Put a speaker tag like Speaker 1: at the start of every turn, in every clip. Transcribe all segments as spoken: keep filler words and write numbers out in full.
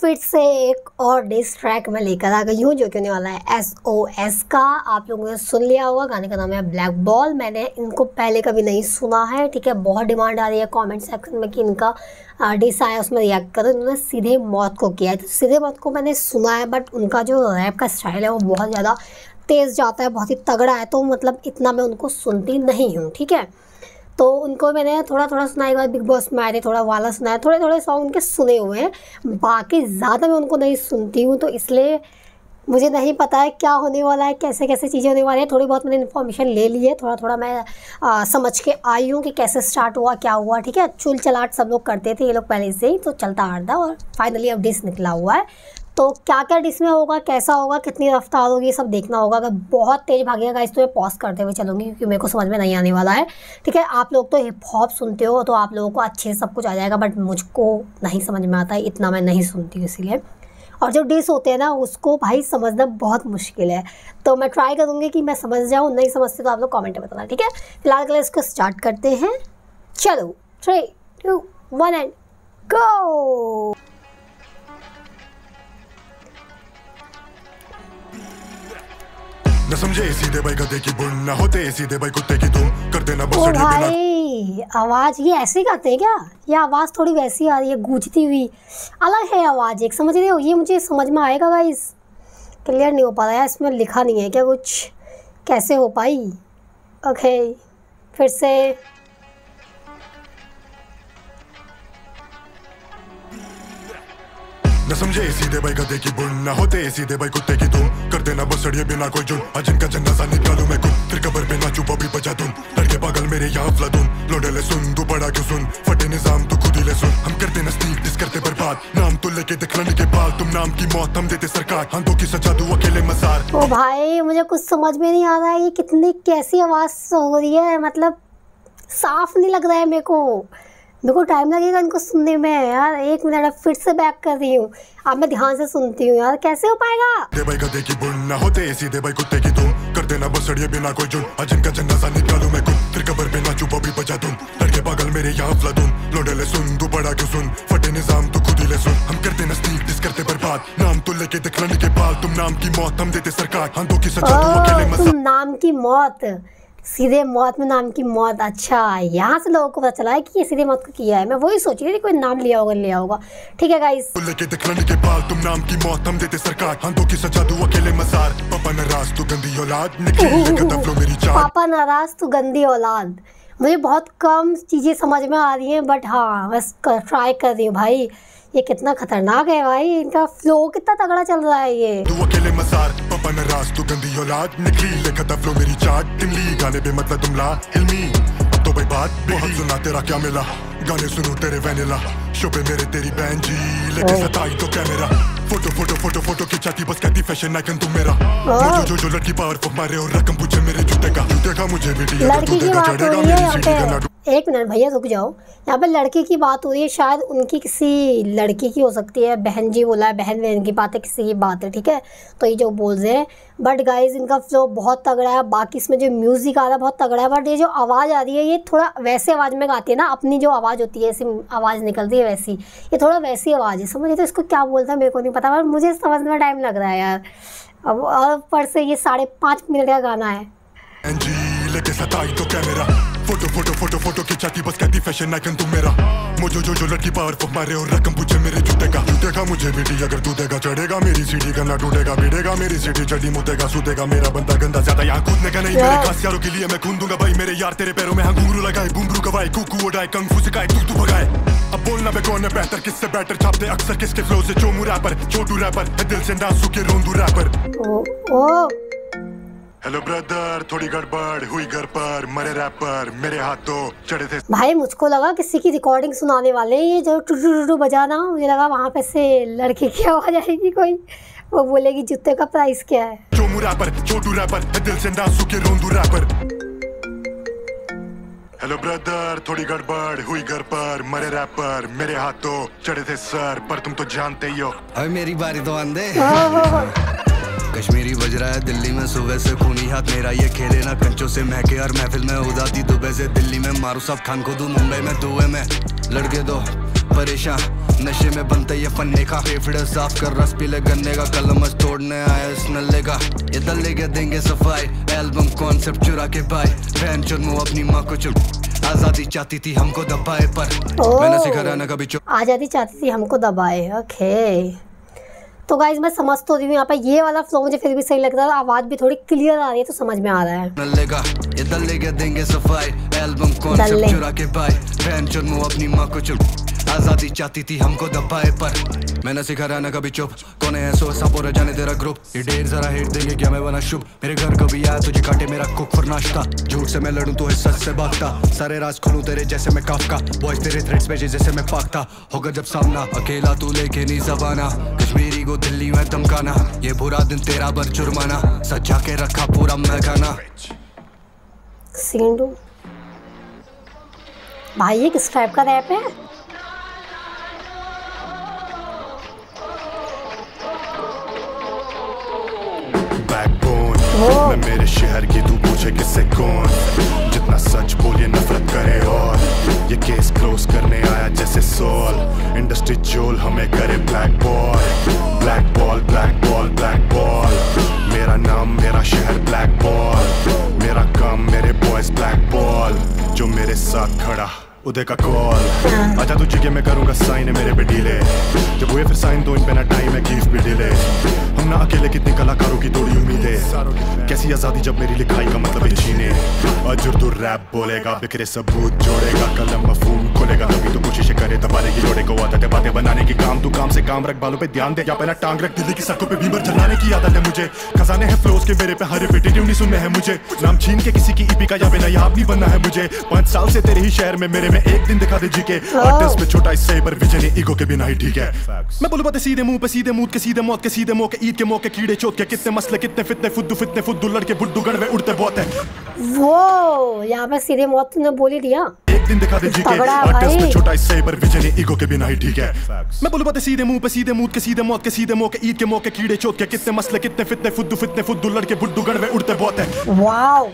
Speaker 1: फिर से एक और डिस ट्रैक मैं लेकर आ गई हूँ जो कि होने वाला है एस ओ एस का। आप लोगों ने सुन लिया होगा, गाने का नाम है ब्लैक बॉल। मैंने इनको पहले कभी नहीं सुना है, ठीक है। बहुत डिमांड आ रही है कमेंट सेक्शन में कि इनका डिस आया उसमें रिएक्ट करो। इन्होंने सीधे मौत को किया है, तो सीधे मौत को मैंने सुना है, बट उनका जो रैप का स्टाइल है वो बहुत ज़्यादा तेज़ जाता है, बहुत ही तगड़ा है, तो मतलब इतना मैं उनको सुनती नहीं हूँ, ठीक है। तो उनको मैंने थोड़ा थोड़ा सुना, एक बार बिग बॉस में आए थे, थोड़ा वाला सुना है, थोड़े थोड़े सॉन्ग उनके सुने हुए हैं, बाकी ज़्यादा मैं उनको नहीं सुनती हूँ, तो इसलिए मुझे नहीं पता है क्या होने वाला है, कैसे कैसे चीज़ें होने वाली है। थोड़ी बहुत मैंने इन्फॉर्मेशन ले ली है, थोड़ा थोड़ा मैं आ, समझ के आई हूँ कि कैसे स्टार्ट हुआ, क्या हुआ, ठीक है। चुल चलाट सब लोग करते थे ये लोग पहले से ही, तो चलता आ रहा और फाइनली अब डिस निकला हुआ है। तो क्या क्या डिस में होगा, कैसा होगा, कितनी रफ्तार होगी, ये सब देखना होगा। अगर बहुत तेज़ भागेगा गाइस तो मैं पॉज करते हुए चलूँगी, क्योंकि मेरे को समझ में नहीं आने वाला है, ठीक है। आप लोग तो हिप हॉप सुनते हो तो आप लोगों को अच्छे से सब कुछ आ जाएगा, बट मुझको नहीं समझ में आता है, इतना मैं नहीं सुनती हूँ इसीलिए। और जो डिस होते हैं ना उसको भाई समझना बहुत मुश्किल है, तो मैं ट्राई करूँगी कि मैं समझ जाऊँ। नहीं समझते तो आप लोग कॉमेंट में बताना, ठीक है। फिलहाल के लिए इसको स्टार्ट करते हैं। चलो three two one and go.
Speaker 2: न समझे सीधे भाई गधे की बुन, न होते सीधे भाई कुत्ते की तुम कर देना बस।
Speaker 1: ओ भाई आवाज़ ये ऐसे करते हैं क्या? ये आवाज़ थोड़ी वैसी आ रही है, गूंजती हुई अलग है आवाज़, एक समझ रहे हो। ये मुझे समझ में आएगा गाइस, क्लियर नहीं हो पा रहा है, इसमें लिखा नहीं है क्या कुछ, कैसे हो पाई। ओके फिर से
Speaker 2: न समझे सीधे भाई गधे की बुन, न होते सीधे भाई कुत्ते की तुम कर देना बस सड़िए बिना कोई जुन। अजन का जन्नसा निकालू मैं खुद, फिर कबर पे नाचू बॉबी बजा दूं। लड़के पागल मेरे यहाँ फ्लदून, लोडे ले सुन तू बड़ा क्यों सुन, फटे निजाम तू खुद ही ले सुन। हम करते नस्तीक डिस करते बर्बाद, नाम तो लेके दिखलाने के बाद तुम नाम की मौत हम देते सरकार, हाथों की सजा दू अकेले मजार।
Speaker 1: ओ भाई मुझे कुछ समझ में नहीं आ रहा है, ये कितनी कैसी आवाज़ हो रही है, मतलब साफ नहीं लग रहा है मेरे को। मेरे को टाइम लगेगा इनको सुनने में यार, एक मिनट, अब फिर से बैक कर रही हूँ। अब मैं ध्यान से सुनती हूँ यार, कैसे हो पाएगा।
Speaker 2: सीधे भाई गधे की बुन, न होते सीधे भाई कुत्ते की तुम कर देना बस सड़िए बिना कोई जुन। अजन का जन्नसा निकालू मैं खुद, फिर कबर पे नाचू बॉबी बजा दूं। लड़के पागल मेरे यहाँ फ्लदून, लोडे ले सुन तू बड़ा क्यों सुन, फटे निजाम तू खुद ही ले सुन। हम करते नस्तीक डिस करते बर्बाद, नाम तो लेके दिखलाने के बाद तुम नाम की मौत हम देते सरकार, हाथों की सजा तू अकेले मजार।
Speaker 1: तुम नाम की मौत, सीधे मौत में नाम की मौत। अच्छा यहाँ से लोगों को पता चला है कि ये सीधे मौत को किया है। मैं वही सोच रही थी कोई नाम लिया होगा लिया होगा ठीक है गाइस।
Speaker 2: लेके दिखलाने के बाद तुम नाम की मौत हम देते सरकार, हाथों की सजा दू अकेले मजार। पापा नाराज तू गंदी औलाद, निकली कदम लो मेरी चाल।
Speaker 1: पापा नाराज तू गंदी औलाद। मुझे बहुत कम चीज़ें समझ में आ रही हैं, बट हाँ बस ट्राई कर रही हूँ भाई। ये कितना खतरनाक है भाई, इनका फ्लो कितना तगड़ा चल रहा है ये।
Speaker 2: तू अकेले मजार, पापा नाराज तू गंदी औलाद, निकली ले कदम लो मेरी चाट। टिमली गाने पे मतलब तुमला इल्मी, अब तो भाई बात बहुत सुना तेरा क्या मिला, गाने सुनूं तेरे वैनिला, शो पे मेरे तेरी बहन जी लेके सताई तो camera. Photo photo photo photo खिंचाती बस कहती फैशन आइकन तुम मेरा। जो जो जो लड़की पावर फुक मारे और रकम पूछे मेरे जूते का, जूते का मुझे भी दिया
Speaker 1: लड़की की बात हो रही है यहाँ पे। एक मिनट भैया रुक जाओ, यहाँ पे लड़की की बात हो रही है, शायद उनकी किसी लड़की की हो सकती है। बहन जी बोला है, बहन बहन की बात है, किसी की बात है, ठीक है। तो ये जो बोल रहे हैं, बट गाइज इनका फ्लो बहुत तगड़ा है। बाकी इसमें जो म्यूज़िक आ रहा है बहुत तगड़ा है, बट ये जो आवाज़ आ रही है ये थोड़ा वैसे आवाज़ में गाती है ना, अपनी जो आवाज़ होती है ऐसी आवाज़ निकलती है वैसी, ये थोड़ा वैसी आवाज़ है, समझिए। तो इसको क्या बोलता है मेरे को नहीं पता, पर मुझे समझने में टाइम लग रहा है यार। अब और ऊपर से ये साढ़े पाँच मिनट का गाना है।
Speaker 2: लेके सताई तो camera, photo photo photo photo खिंचाती बस कहती फैशन आइकन तुम मेरा। मुझे जो जो लड़की पावर फुक मारे और रकम पूछे मेरे जूते का, जूते का मुझे बेटी अगर तू देगा चढ़ेगा मेरी सीढ़ी का, ना टूटेगा भिड़ेगा मेरी सीढ़ी चढ़ी मुतेगा सूतेगा मेरा बंदा गंदा ज्यादा यहाँ कूदने का नहीं। मेरे खास यारों के लिए मैं खून दूंगा भाई, मेरे यार तेरे पैरों में हाँ घुंघरू लगाए, घुंघरू गवाए, कुकू उड़ाए, कंग फू सिखाए, तू तू भगाए। अब बोलना बे कौन है बेहतर, किससे बेटर छापते अक्सर किसके फ्लो से, चोमू रैपर छोटू रैपर है दिल से नासू के रोंदू रैपर। हेलो ब्रदर थोड़ी गड़बड़ हुई घर पर, मरे रैपर मेरे हाथों चढ़े थे।
Speaker 1: भाई मुझको लगा किसी की रिकॉर्डिंग सुनाने वाले, ये जो टू टू टू बजाना, मुझे लगा वहाँ पे से लड़की की आवाज आएगी कोई, वो बोलेगी जूते का प्राइस क्या है।
Speaker 2: चोमू रैपर छोटू रैपर है दिल से नासू के रोंदू रैपर। हेलो ब्रदर थोड़ी गड़बड़ हुई घर पर, मरे रैपर मेरे हाथों चढ़े थे सर, पर तुम तो जानते ही हो।
Speaker 3: अरे मेरी बारी तो आंदे। कश्मीरी बज रहा है दिल्ली में सुबह से, खूनी हाथ मेरा ये खेले ना कंचों से महके, और महफिल में उदाती दुबई से दिल्ली में मारू सब खान को दूं, मुंबई में दुबई में लड़के दो परेशान, नशे में बनते ये फन्ने का। फेफड़े साफ कर रस पीले गन्ने का, कलमस तोड़ने आया इस नल्ले का। ये दल्ले के देंगे सफाई, एल्बम कॉन्सेप्ट चुरा के पाए। बहन चुनू अपनी माँ को चुप, आजादी चाहती थी हमको दबाए, पर मैंने सिखाया ना कभी चुप।
Speaker 1: आजादी चाहती थी हमको दबाए, ओके। तो गाइज मैं समझ तो रही हूँ, यहाँ पे ये वाला फ्लो मुझे फिर भी सही लग रहा है, आवाज़ भी थोड़ी क्लियर आ रही है तो समझ में आ रहा है।
Speaker 3: नल्ले का ये दल्ले के देंगे सफाई, एल्बम कॉन्सेप्ट चुरा के पाए। बहन चुनू अपनी माँ को चुप, आजादी चाहती थी हमको दबाए, पर मैंने सिखा रहना कभी चुप। कौन है सो सब और जाने तेरा ग्रुप, ये ढेर जरा हेट देंगे क्या मैं बना शुभ। मेरे घर कभी आया तुझे काटे मेरा कुक फॉर नाश्ता, झूठ से मैं लड़ूं तो सच से भागता। सारे राज खोलूं तेरे जैसे मैं काफका, बॉयज तेरे थ्रेड्स भेजे जैसे मैं पाकता। होगा जब सामना अकेला तू लेके नहीं जबाना, कश्मीरी को दिल्ली में धमकाना। ये बुरा दिन तेरा बर जुर्माना, सजा के रखा पूरा मैं खाना।
Speaker 1: सीन टू भाई ये किस टाइप का रैप है?
Speaker 2: मैं मेरे शहर की तू पूछे किससे कौन, जितना सच बोलिए नफरत करे। और ये केस क्लोज करने आया जैसे सोल, इंडस्ट्री जोल हमें करे black ball. Black ball black ball black ball, मेरा नाम मेरा शहर ब्लैक बॉल। मेरा काम मेरे बॉयज ब्लैक बॉल, जो मेरे साथ खड़ा उदय का कॉल। आजा तुझे के मैं करूंगा साइन है मेरे पे डीले, जब हुए फिर साइन दो इन पे ना टाइम है गिफ्ट भी डिले। हम ना अकेले कितने कलाकारों की तोड़ी उम्मीदें, कैसी आजादी जब मेरी लिखाई का मतलब है छीने। आज उर्दू रैप बोलेगा, बिखरे सबूत जोड़ेगा, कलम मफहूम खोलेगा, तभी तो कोशिश करे दबाने की लोड़े को। आदत है बातें बनाने की, काम तू काम से काम रख, बालों पे ध्यान दे या पहला टांग रख। दिल्ली की सड़कों पे बीमर जलाने की आदत है मुझे, खजाने हैं फ्लोज के मेरे पे, हर रिपीटेटिव नहीं सुनने हैं मुझे। नाम छीन के किसी की ईपी का या बिना याद नहीं बनना है मुझे। पांच साल से तेरे ही शहर में मेरे में एक दिन दिखा दे जी के। आर्टिस्ट में छोटा इससे पर विजन ईगो के बिना ही ठीक है। मैं बोलूं बातें सीधे मुंह पे, सीधे मुंह के सीधे मौत के सीधे मौके, ईद के मौके कीड़े चोट के। कितने मसले कितने फितने फुद्दू फितने फुद्दू लड़के बुड्डू गड़वे उड़ते बहुत है।
Speaker 1: वो यहाँ पे सीधे मौत तुमने बोल ही दिया।
Speaker 2: एक दिन दिखा दे जी के, आर्टिस्ट में छोटा इससे पर विजन ईगो के बिना ही ठीक है। मैं बोलूं बातें सीधे मुंह पे, सीधे मुंह के सीधे मौत के सीधे मौके, ईद के मौके कीड़े चोट के। कितने मसले कितने फितने फुद्दू फितने फुद्दू लड़के बुड्डू गड़वे उड़ते बहुत है।
Speaker 1: वाओ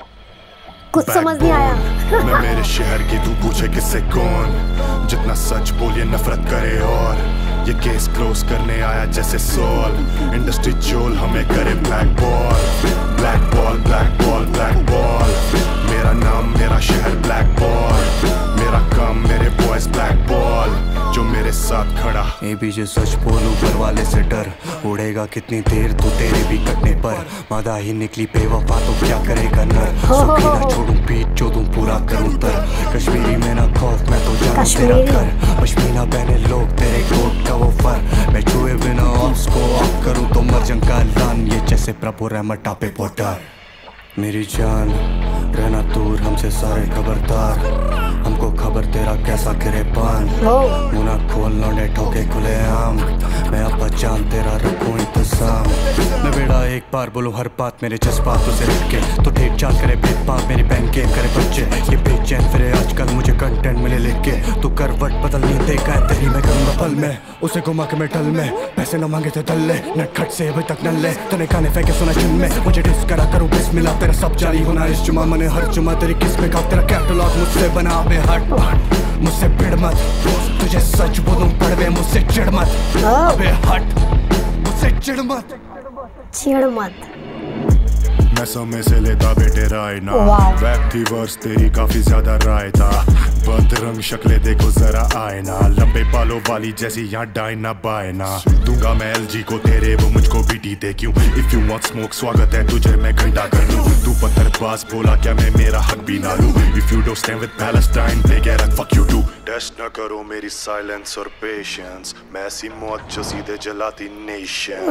Speaker 1: कुछ समझ नहीं आया।
Speaker 2: मैं मेरे शहर की तू पूछे किससे कौन, जितना सच बोलिए नफरत करे। और ये केस क्लोज करने आया जैसे सोल, इंडस्ट्री जोल हमें करे black ball. Black ball black ball black ball, मेरा नाम मेरा शहर ब्लैक बॉल। मेरा काम मेरे बॉयज ब्लैक बॉल, जो मेरे साथ खड़ा।
Speaker 3: ए पीछे सच बोलूं पर वाले से डर, उड़ेगा कितनी देर तू तेरे भी कटने पर। मादा ही निकली बेवफा तो क्या करेगा नर, सुखी ना छोड़ूं पीठ जो दूं पूरा करूं तर। कश्मीरी में ना खौफ मैं तो जानूं तेरा घर, पश्मीना पहने लोग तेरे कोट का वो फर। मैं छुए बिना ऑप्स को ऑफ करूं तो मर जंग का ऐलान, ये जैसे प्रभु रहमत टापे पोटर। मेरी जान रहना दूर हमसे सारे खबरदार, हमको खबर तेरा कैसा गिरे पान। मुना खोल लौंडे ठोके खुले आम, मैं अब जान तेरा रखूं इंतजाम। मैं बेड़ा एक बार बोलूं हर बात मेरे जज्बात तुझे रख के, तो ठीक चाल करे भेदभाव मेरी बहन गेम करे बच्चे। ये बेचैन फिरे आजकल मुझे कंटेंट मिले लिख के, तू करवट बदल नहीं देखा है तेरी मैं करूंगा पल में। उसे घुमा के मैं टल में, पैसे न मांगे थे दल्ले, नटखट से अभी तक नल्ले। तूने खाने फेंके सुना जिन में, मुझे डिस करा करूं बिस्मिल्लाह तेरा सब जारी होना इस जुमा। मैंने हर जुमा तेरी किस्में का तेरा कैटलॉग मुझसे बना बे। हट मुझसे भिड़ मत, तुझे सच बोलूं पड़वे मुझसे चिढ़ मत। अबे हट मुझसे चिढ़ मत
Speaker 1: चिढ़ मत।
Speaker 2: मैं समय से लेता बेटे राय ना, वैप थी वर्स तेरी काफी ज्यादा राय था। बद रंग शक्लें देखो जरा आए ना, लंबे बालों वाली जैसी यहाँ डायना बायना। दूंगा मैं एलजी को तेरे वो मुझको बीटी दे क्यों। इफ यू वांट स्मोक स्वागत है तुझे मैं घंटा कर दूं। तू पत्थरबाज बोला क्या मैं मेरा हक भी ना लूं। If you don't stand with Palestine they get a fuck you too. Test न करो मेरी साइलेंस और पेशेंस, मैं ऐसी मौत जो सीधे जलाती नेशन।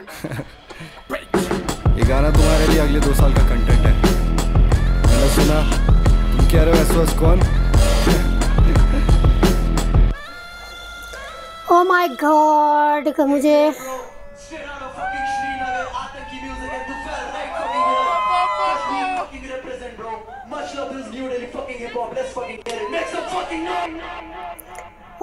Speaker 3: ये गाना तुम्हारे लिए अगले दो साल का कंटेंट है। मैंने सुना तुम कह रहे हो एस ओ एस कौन।
Speaker 1: ओ माय गॉड मुझे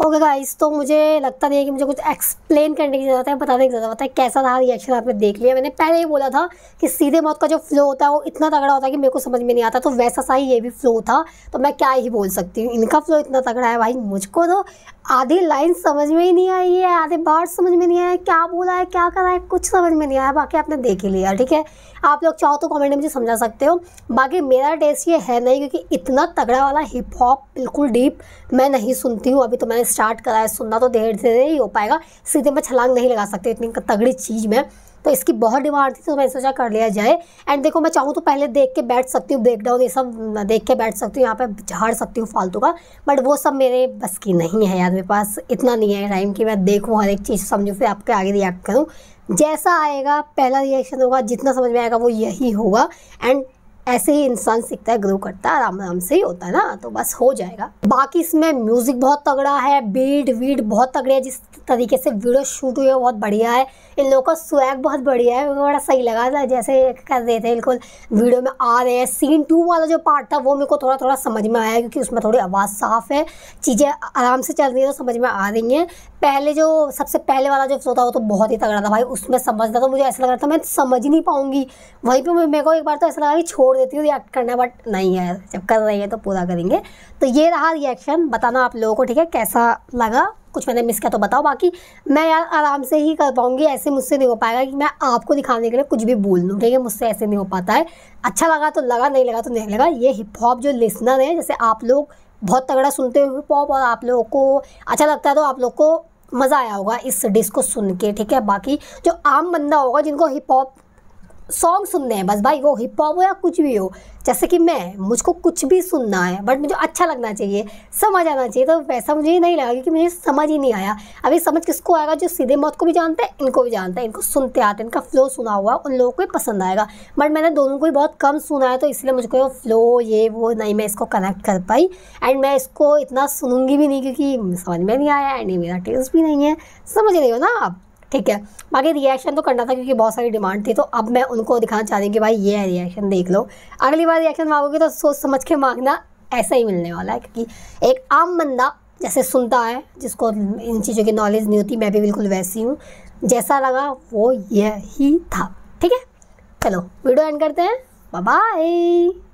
Speaker 1: ओके गाइस, तो मुझे लगता नहीं है कि मुझे कुछ एक्सप्लेन करने की ज़रूरत है, बताने की ज़रूरत है कैसा रहा रिएक्शन। आपने देख लिया, मैंने पहले ही बोला था कि सीधे मौत का जो फ्लो होता है वो इतना तगड़ा होता है कि मेरे को समझ में नहीं आता, तो वैसा सा ही ये भी फ्लो था। तो मैं क्या ही बोल सकती हूँ, इनका फ्लो इतना तगड़ा है भाई। मुझको तो आधी लाइन समझ में ही नहीं आई है, आधे बार समझ में नहीं आया, क्या बोला है क्या करा है कुछ समझ में नहीं आया। बाकी आपने देख ही लिया, ठीक है। आप लोग चाहो तो कमेंट में मुझे समझा सकते हो। बाकी मेरा टेस्ट ये है नहीं, क्योंकि इतना तगड़ा वाला हिप हॉप बिल्कुल डीप मैं नहीं सुनती हूँ। अभी तो मैंने स्टार्ट करा है सुनना, तो देर धीरे ही हो पाएगा, सीधे मैं छलांग नहीं लगा सकती इतनी तगड़ी चीज़ में। तो इसकी बहुत डिमांड थी, तो मैंने सोचा कर लिया जाए। एंड देखो, मैं चाहूँ तो पहले देख के बैठ सकती हूँ, ब्रेक डाउन ये सब देख के बैठ सकती हूँ, यहाँ पे झाड़ सकती हूँ फालतू का, बट वो सब मेरे बस की नहीं है यार। मेरे पास इतना नहीं है टाइम कि मैं देखूँ हर एक चीज़ समझूँ फिर आपके आगे रिएक्ट करूँ। जैसा आएगा पहला रिएक्शन होगा, जितना समझ में आएगा वो यही होगा। एंड ऐसे ही इंसान सीखता है, ग्रो करता है, आराम आराम से ही होता है ना, तो बस हो जाएगा। बाकी इसमें म्यूज़िक बहुत तगड़ा है, बीट वीट बहुत तगड़े है, जिस तरीके से वीडियो शूट हुई है बहुत बढ़िया है। इन लोगों का स्वैग बहुत बढ़िया है, बड़ा सही लगा था जैसे कर रहे थे बिल्कुल वीडियो में आ रहे हैं। सीन टू वाला जो पार्ट था वो मेरे को थोड़ा थोड़ा समझ में आया, क्योंकि उसमें थोड़ी आवाज़ साफ़ है, चीज़ें आराम से चल रही है तो समझ में आ रही हैं। पहले जो सबसे पहले वाला जो फ्लो था वो तो बहुत ही तगड़ा था भाई, उसमें समझना तो मुझे ऐसा लग रहा था मैं समझ ही नहीं पाऊँगी। वहीं पर मेरे को एक बार तो ऐसा लगा कि छोड़ देती हूँ रिएक्ट करना, बट नहीं है, जब कर रही है तो पूरा करेंगे। तो ये रहा रिएक्शन, बताना आप लोगों को, ठीक है, कैसा लगा। कुछ मैंने मिस किया तो बताओ। बाकी मैं यार आराम से ही कर पाऊँगी, ऐसे मुझसे नहीं हो पाएगा कि मैं आपको दिखाने के लिए कुछ भी बोल दूँ, ठीक है, मुझसे ऐसे नहीं हो पाता है। अच्छा लगा तो लगा, नहीं लगा तो नहीं लगा। ये हिप हॉप जो लिसनर है, जैसे आप लोग बहुत तगड़ा सुनते हो हिप हॉप और आप लोगों को अच्छा लगता है, तो आप लोग को मज़ा आया होगा इस डिस्क को सुन के, ठीक है। बाकी जो आम बंदा होगा जिनको हिप हॉप सॉन्ग सुनने हैं बस भाई, वो हिप हॉप हो या कुछ भी हो, जैसे कि मैं, मुझको कुछ भी सुनना है बट मुझे अच्छा लगना चाहिए, समझ आना चाहिए, तो वैसा मुझे नहीं लगा, क्योंकि मुझे समझ ही नहीं आया। अभी समझ किसको आएगा, जो सीधे मौत को भी जानते हैं, इनको भी जानते हैं, इनको सुनते आते हैं, इनका फ्लो सुना हुआ उन लोगों को ही पसंद आएगा। बट मैंने दोनों को ही बहुत कम सुना है, तो इसलिए मुझको फ्लो ये वो नहीं, मैं इसको कनेक्ट कर पाई। एंड मैं इसको इतना सुनूंगी भी नहीं, क्योंकि समझ में नहीं आया एंड मेरा टेस्ट भी नहीं है, समझ रही हो ना आप, ठीक है। बाकी रिएक्शन तो करना था क्योंकि बहुत सारी डिमांड थी, तो अब मैं उनको दिखाना चाह रही हूँ कि भाई ये है रिएक्शन, देख लो। अगली बार रिएक्शन मांगोगे तो सोच समझ के मांगना, ऐसा ही मिलने वाला है, क्योंकि एक आम बंदा जैसे सुनता है, जिसको इन चीज़ों की नॉलेज नहीं होती, मैं भी बिल्कुल वैसी हूँ, जैसा लगा वो यही था, ठीक है। चलो वीडियो एंड करते हैं, बाय बाय।